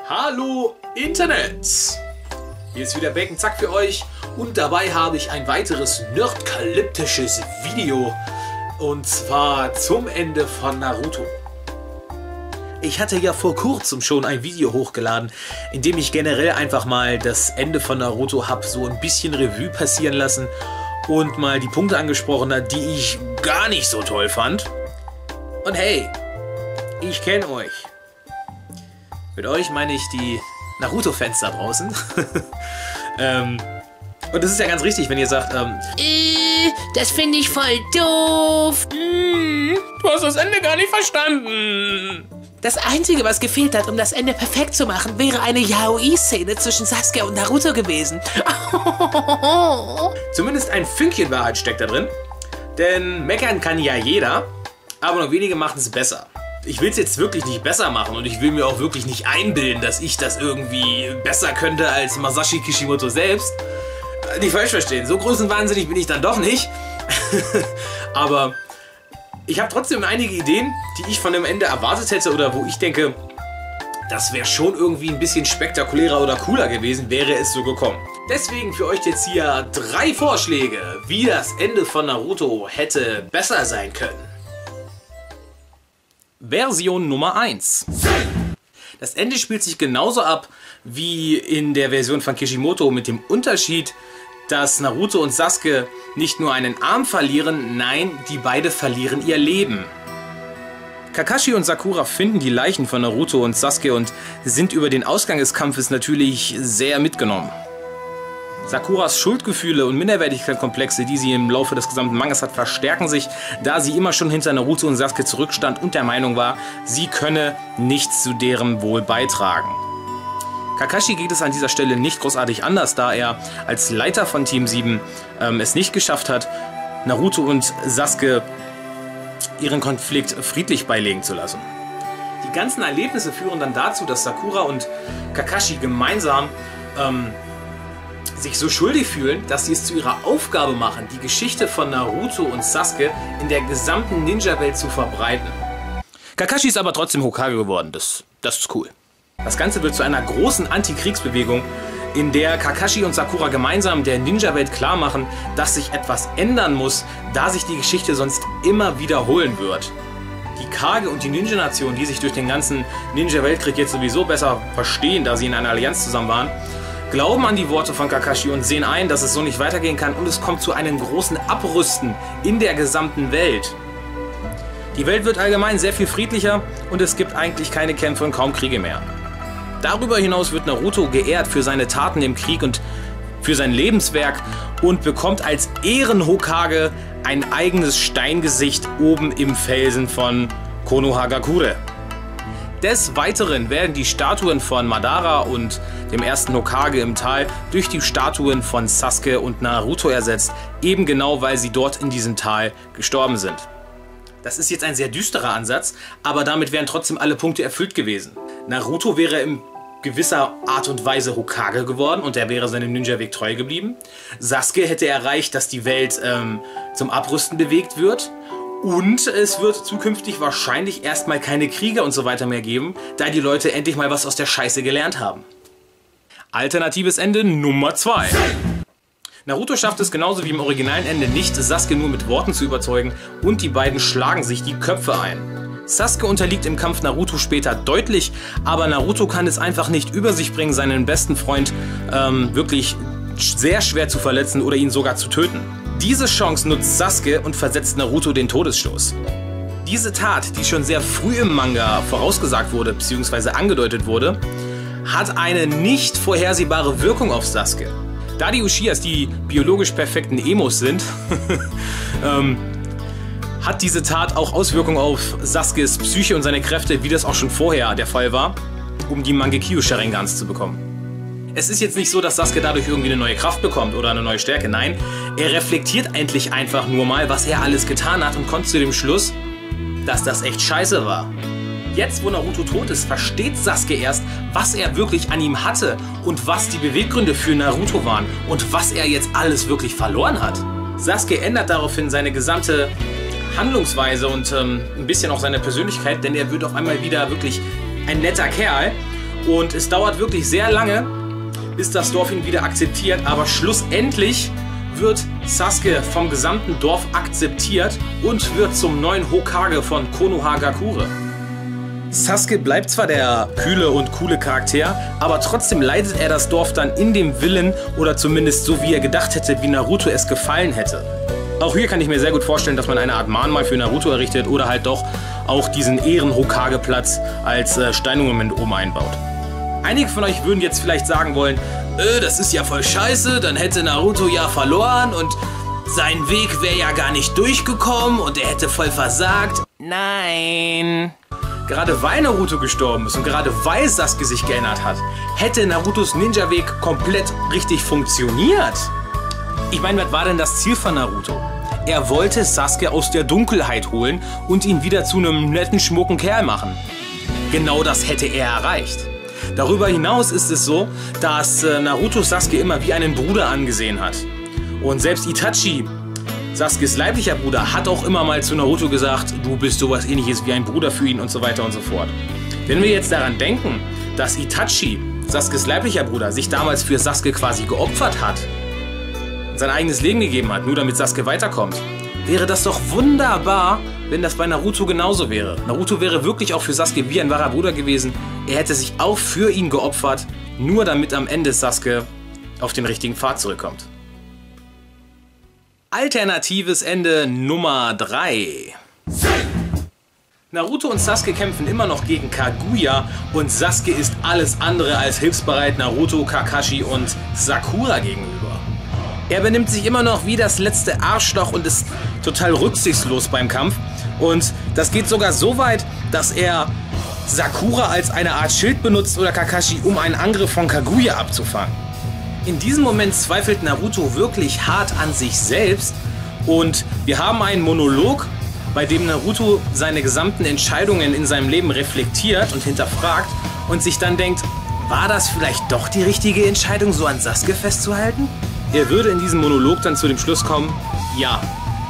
Hallo Internet! Hier ist wieder Bacon Zack für euch und dabei habe ich ein weiteres nerdkalyptisches Video und zwar zum Ende von Naruto. Ich hatte ja vor kurzem schon ein Video hochgeladen, in dem ich generell einfach mal das Ende von Naruto habe so ein bisschen Revue passieren lassen und mal die Punkte angesprochen hat, die ich gar nicht so toll fand. Und hey, ich kenne euch. Mit euch meine ich die Naruto-Fans da draußen. Und das ist ja ganz richtig, wenn ihr sagt, das finde ich voll doof. Du hast das Ende gar nicht verstanden. Das Einzige, was gefehlt hat, um das Ende perfekt zu machen, wäre eine Yaoi-Szene zwischen Sasuke und Naruto gewesen. Zumindest ein Fünkchen Wahrheit steckt da drin. Denn meckern kann ja jeder, aber nur wenige machen es besser. Ich will es jetzt wirklich nicht besser machen und ich will mir auch wirklich nicht einbilden, dass ich das irgendwie besser könnte als Masashi Kishimoto selbst. Nicht falsch verstehen, so größenwahnsinnig bin ich dann doch nicht. Aber ich habe trotzdem einige Ideen, die ich von dem Ende erwartet hätte oder wo ich denke, das wäre schon irgendwie ein bisschen spektakulärer oder cooler gewesen, wäre es so gekommen. Deswegen für euch jetzt hier 3 Vorschläge, wie das Ende von Naruto hätte besser sein können. Version Nummer 1. Das Ende spielt sich genauso ab wie in der Version von Kishimoto mit dem Unterschied, dass Naruto und Sasuke nicht nur einen Arm verlieren, nein, die beide verlieren ihr Leben. Kakashi und Sakura finden die Leichen von Naruto und Sasuke und sind über den Ausgang des Kampfes natürlich sehr mitgenommen. Sakuras Schuldgefühle und Minderwertigkeitskomplexe, die sie im Laufe des gesamten Mangas hat, verstärken sich, da sie immer schon hinter Naruto und Sasuke zurückstand und der Meinung war, sie könne nichts zu deren Wohl beitragen. Kakashi geht es an dieser Stelle nicht großartig anders, da er als Leiter von Team 7 es nicht geschafft hat, Naruto und Sasuke ihren Konflikt friedlich beilegen zu lassen. Die ganzen Erlebnisse führen dann dazu, dass Sakura und Kakashi gemeinsam sich so schuldig fühlen, dass sie es zu ihrer Aufgabe machen, die Geschichte von Naruto und Sasuke in der gesamten Ninja-Welt zu verbreiten. Kakashi ist aber trotzdem Hokage geworden, das ist cool. Das Ganze wird zu einer großen Antikriegsbewegung, in der Kakashi und Sakura gemeinsam der Ninja-Welt klar machen, dass sich etwas ändern muss, da sich die Geschichte sonst immer wiederholen wird. Die Kage und die Ninja-Nation, die sich durch den ganzen Ninja-Weltkrieg jetzt sowieso besser verstehen, da sie in einer Allianz zusammen waren, glauben an die Worte von Kakashi und sehen ein, dass es so nicht weitergehen kann und es kommt zu einem großen Abrüsten in der gesamten Welt. Die Welt wird allgemein sehr viel friedlicher und es gibt eigentlich keine Kämpfe und kaum Kriege mehr. Darüber hinaus wird Naruto geehrt für seine Taten im Krieg und für sein Lebenswerk und bekommt als Ehrenhokage ein eigenes Steingesicht oben im Felsen von Konohagakure. Des Weiteren werden die Statuen von Madara und dem ersten Hokage im Tal durch die Statuen von Sasuke und Naruto ersetzt, eben genau weil sie dort in diesem Tal gestorben sind. Das ist jetzt ein sehr düsterer Ansatz, aber damit wären trotzdem alle Punkte erfüllt gewesen. Naruto wäre in gewisser Art und Weise Hokage geworden und er wäre seinem Ninja-Weg treu geblieben. Sasuke hätte erreicht, dass die Welt zum Abrüsten bewegt wird. Und es wird zukünftig wahrscheinlich erstmal keine Kriege und so weiter mehr geben, da die Leute endlich mal was aus der Scheiße gelernt haben. Alternatives Ende Nummer 2. Naruto schafft es genauso wie im originalen Ende nicht, Sasuke nur mit Worten zu überzeugen und die beiden schlagen sich die Köpfe ein. Sasuke unterliegt im Kampf Naruto später deutlich, aber Naruto kann es einfach nicht über sich bringen, seinen besten Freund wirklich sehr schwer zu verletzen oder ihn sogar zu töten. Diese Chance nutzt Sasuke und versetzt Naruto den Todesstoß. Diese Tat, die schon sehr früh im Manga vorausgesagt wurde bzw. angedeutet wurde, hat eine nicht vorhersehbare Wirkung auf Sasuke. Da die Uchihas die biologisch perfekten Emos sind, hat diese Tat auch Auswirkungen auf Sasukes Psyche und seine Kräfte, wie das auch schon vorher der Fall war, um die Mangekyo Sharingans zu bekommen. Es ist jetzt nicht so, dass Sasuke dadurch irgendwie eine neue Kraft bekommt oder eine neue Stärke. Nein, er reflektiert endlich einfach nur mal, was er alles getan hat und kommt zu dem Schluss, dass das echt scheiße war. Jetzt, wo Naruto tot ist, versteht Sasuke erst, was er wirklich an ihm hatte und was die Beweggründe für Naruto waren und was er jetzt alles wirklich verloren hat. Sasuke ändert daraufhin seine gesamte Handlungsweise und ein bisschen auch seine Persönlichkeit, denn er wird auf einmal wieder wirklich ein netter Kerl Und es dauert wirklich sehr lange, bis das Dorf ihn wieder akzeptiert, aber schlussendlich wird Sasuke vom gesamten Dorf akzeptiert und wird zum neuen Hokage von Konohagakure. Sasuke bleibt zwar der kühle und coole Charakter, aber trotzdem leitet er das Dorf dann in dem Willen oder zumindest so, wie er gedacht hätte, wie Naruto es gefallen hätte. Auch hier kann ich mir sehr gut vorstellen, dass man eine Art Mahnmal für Naruto errichtet oder halt doch auch diesen Ehren-Hokage-Platz als Steinmonument oben einbaut. Einige von euch würden jetzt vielleicht sagen wollen, das ist ja voll scheiße, dann hätte Naruto ja verloren und sein Weg wäre ja gar nicht durchgekommen und er hätte voll versagt. Nein. Gerade weil Naruto gestorben ist und gerade weil Sasuke sich geändert hat, hätte Narutos Ninja-Weg komplett richtig funktioniert. Ich meine, was war denn das Ziel von Naruto? Er wollte Sasuke aus der Dunkelheit holen und ihn wieder zu einem netten, schmucken Kerl machen. Genau das hätte er erreicht. Darüber hinaus ist es so, dass Naruto Sasuke immer wie einen Bruder angesehen hat. Und selbst Itachi, Sasukes leiblicher Bruder, hat auch immer mal zu Naruto gesagt, du bist sowas Ähnliches wie ein Bruder für ihn und so weiter und so fort. Wenn wir jetzt daran denken, dass Itachi, Sasukes leiblicher Bruder, sich damals für Sasuke quasi geopfert hat und sein eigenes Leben gegeben hat, nur damit Sasuke weiterkommt, wäre das doch wunderbar, wenn das bei Naruto genauso wäre. Naruto wäre wirklich auch für Sasuke wie ein wahrer Bruder gewesen. Er hätte sich auch für ihn geopfert, nur damit am Ende Sasuke auf den richtigen Pfad zurückkommt. Alternatives Ende Nummer 3. Naruto und Sasuke kämpfen immer noch gegen Kaguya und Sasuke ist alles andere als hilfsbereit Naruto, Kakashi und Sakura gegenüber. Er benimmt sich immer noch wie das letzte Arschloch und ist total rücksichtslos beim Kampf. Und das geht sogar so weit, dass er Sakura als eine Art Schild benutzt oder Kakashi, um einen Angriff von Kaguya abzufangen. In diesem Moment zweifelt Naruto wirklich hart an sich selbst und wir haben einen Monolog, bei dem Naruto seine gesamten Entscheidungen in seinem Leben reflektiert und hinterfragt und sich dann denkt, war das vielleicht doch die richtige Entscheidung, so an Sasuke festzuhalten? Er würde in diesem Monolog dann zu dem Schluss kommen, ja,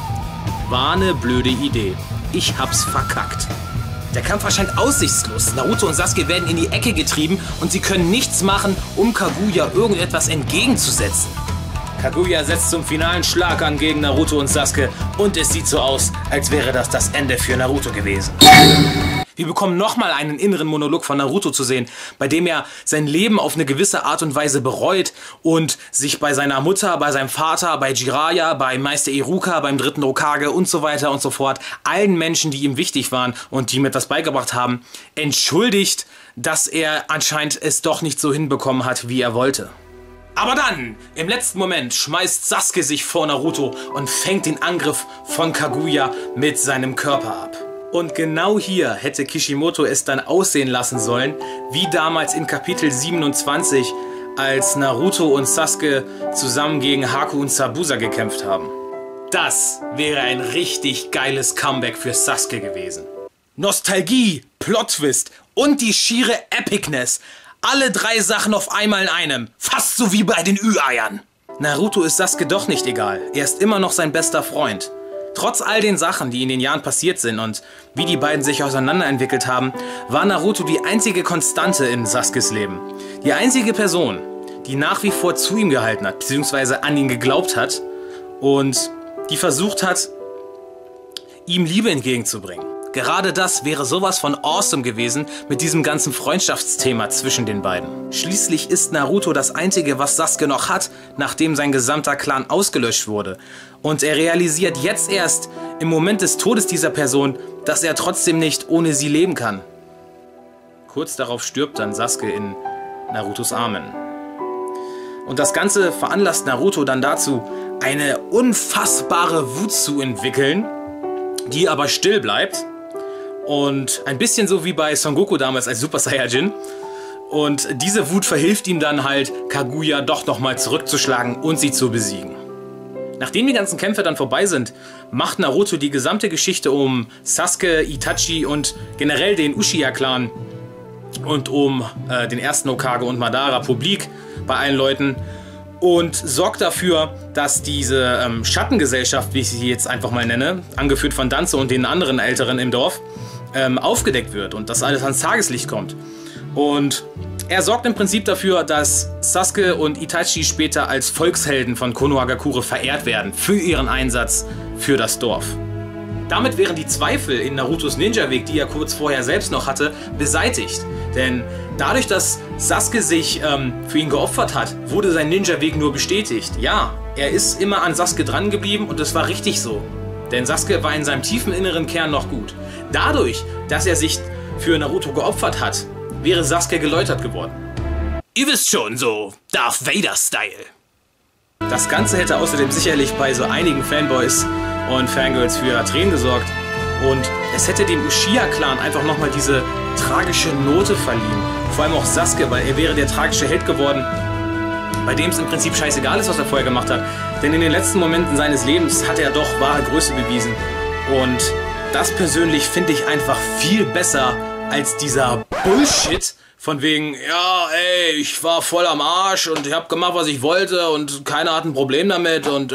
war eine blöde Idee. Ich hab's verkackt. Der Kampf erscheint aussichtslos. Naruto und Sasuke werden in die Ecke getrieben und sie können nichts machen, um Kaguya irgendetwas entgegenzusetzen. Kaguya setzt zum finalen Schlag an gegen Naruto und Sasuke und es sieht so aus, als wäre das Ende für Naruto gewesen. Wir bekommen nochmal einen inneren Monolog von Naruto zu sehen, bei dem er sein Leben auf eine gewisse Art und Weise bereut und sich bei seiner Mutter, bei seinem Vater, bei Jiraiya, bei Meister Iruka, beim dritten Hokage und so weiter und so fort, allen Menschen, die ihm wichtig waren und die ihm etwas beigebracht haben, entschuldigt, dass er anscheinend es doch nicht so hinbekommen hat, wie er wollte. Aber dann, im letzten Moment, schmeißt Sasuke sich vor Naruto und fängt den Angriff von Kaguya mit seinem Körper ab. Und genau hier hätte Kishimoto es dann aussehen lassen sollen, wie damals in Kapitel 27, als Naruto und Sasuke zusammen gegen Haku und Zabuza gekämpft haben. Das wäre ein richtig geiles Comeback für Sasuke gewesen. Nostalgie, Plot-Twist und die schiere Epicness. Alle drei Sachen auf einmal in einem. Fast so wie bei den Ü-Eiern. Naruto ist Sasuke doch nicht egal. Er ist immer noch sein bester Freund. Trotz all den Sachen, die in den Jahren passiert sind und wie die beiden sich auseinanderentwickelt haben, war Naruto die einzige Konstante in Sasukes Leben. Die einzige Person, die nach wie vor zu ihm gehalten hat, beziehungsweise an ihn geglaubt hat und die versucht hat, ihm Liebe entgegenzubringen. Gerade das wäre sowas von awesome gewesen mit diesem ganzen Freundschaftsthema zwischen den beiden. Schließlich ist Naruto das Einzige, was Sasuke noch hat, nachdem sein gesamter Clan ausgelöscht wurde. Und er realisiert jetzt erst im Moment des Todes dieser Person, dass er trotzdem nicht ohne sie leben kann. Kurz darauf stirbt dann Sasuke in Narutos Armen. Und das Ganze veranlasst Naruto dann dazu, eine unfassbare Wut zu entwickeln, die aber still bleibt. Und ein bisschen so wie bei Son Goku damals als Super Saiyajin. Und diese Wut verhilft ihm dann halt, Kaguya doch nochmal zurückzuschlagen und sie zu besiegen. Nachdem die ganzen Kämpfe dann vorbei sind, macht Naruto die gesamte Geschichte um Sasuke, Itachi und generell den Uchiha-Clan und um den ersten Hokage und Madara publik bei allen Leuten und sorgt dafür, dass diese Schattengesellschaft, wie ich sie jetzt einfach mal nenne, angeführt von Danzo und den anderen Älteren im Dorf, aufgedeckt wird und dass alles ans Tageslicht kommt. Und er sorgt im Prinzip dafür, dass Sasuke und Itachi später als Volkshelden von Konohagakure verehrt werden für ihren Einsatz für das Dorf. Damit wären die Zweifel in Narutos Ninja-Weg, die er kurz vorher selbst noch hatte, beseitigt. Denn dadurch, dass Sasuke sich für ihn geopfert hat, wurde sein Ninja-Weg nur bestätigt. Ja, er ist immer an Sasuke dran geblieben und es war richtig so. Denn Sasuke war in seinem tiefen inneren Kern noch gut. Dadurch, dass er sich für Naruto geopfert hat, wäre Sasuke geläutert geworden. Ihr wisst schon, so Darth Vader-Style. Das Ganze hätte außerdem sicherlich bei so einigen Fanboys und Fangirls für Tränen gesorgt. Und es hätte dem Uchiha-Clan einfach nochmal diese tragische Note verliehen. Vor allem auch Sasuke, weil er wäre der tragische Held geworden, bei dem es im Prinzip scheißegal ist, was er vorher gemacht hat. Denn in den letzten Momenten seines Lebens hat er doch wahre Größe bewiesen. Und das persönlich finde ich einfach viel besser als dieser Bullshit von wegen, ja, ey, ich war voll am Arsch und ich habe gemacht, was ich wollte und keiner hat ein Problem damit und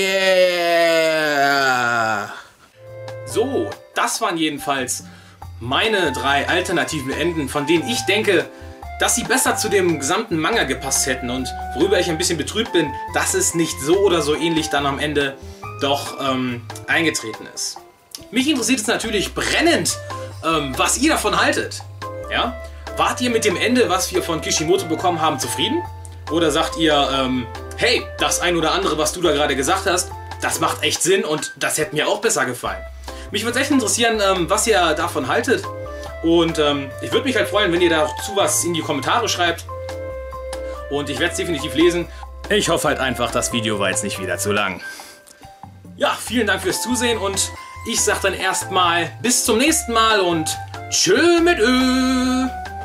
yeah. So, das waren jedenfalls meine 3 alternativen Enden, von denen ich denke, dass sie besser zu dem gesamten Manga gepasst hätten und worüber ich ein bisschen betrübt bin, dass es nicht so oder so ähnlich dann am Ende doch eingetreten ist. Mich interessiert es natürlich brennend, was ihr davon haltet. Ja? Wart ihr mit dem Ende, was wir von Kishimoto bekommen haben, zufrieden? Oder sagt ihr, hey, das ein oder andere, was du da gerade gesagt hast, das macht echt Sinn und das hätte mir auch besser gefallen. Mich würde echt interessieren, was ihr davon haltet. Und ich würde mich halt freuen, wenn ihr dazu was in die Kommentare schreibt. Und ich werde es definitiv lesen. Ich hoffe halt einfach, das Video war jetzt nicht wieder zu lang. Ja, vielen Dank fürs Zusehen und ich sag dann erstmal bis zum nächsten Mal und tschö mit Ö.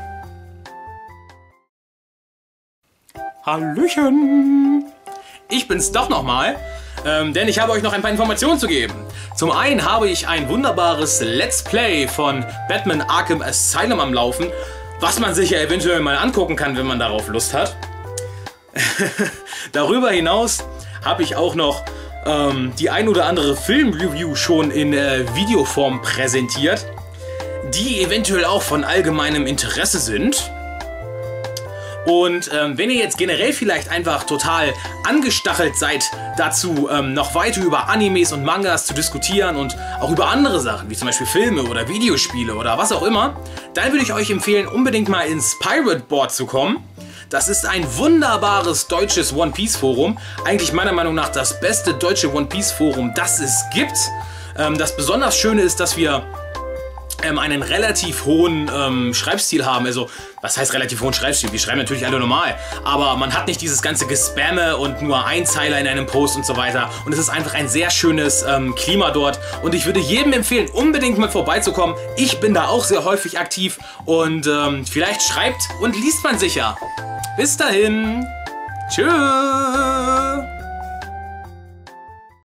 Hallöchen! Ich bin's doch nochmal, denn ich habe euch noch ein paar Informationen zu geben. Zum einen habe ich ein wunderbares Let's Play von Batman Arkham Asylum am Laufen, was man sich ja eventuell mal angucken kann, wenn man darauf Lust hat. Darüber hinaus habe ich auch noch die ein oder andere Filmreview schon in Videoform präsentiert, die eventuell auch von allgemeinem Interesse sind. Und wenn ihr jetzt generell vielleicht einfach total angestachelt seid dazu, noch weiter über Animes und Mangas zu diskutieren und auch über andere Sachen, wie zum Beispiel Filme oder Videospiele oder was auch immer, dann würde ich euch empfehlen, unbedingt mal ins Pirate Board zu kommen. Das ist ein wunderbares deutsches One Piece Forum. Eigentlich meiner Meinung nach das beste deutsche One Piece Forum, das es gibt. Das besonders Schöne ist, dass wir einen relativ hohen Schreibstil haben. Also, was heißt relativ hohen Schreibstil? Wir schreiben natürlich alle normal, aber man hat nicht dieses ganze Gespamme und nur ein Zeiler in einem Post und so weiter. Und es ist einfach ein sehr schönes Klima dort. Und ich würde jedem empfehlen, unbedingt mal vorbeizukommen. Ich bin da auch sehr häufig aktiv und vielleicht schreibt und liest man sicher. Bis dahin. Tschüss.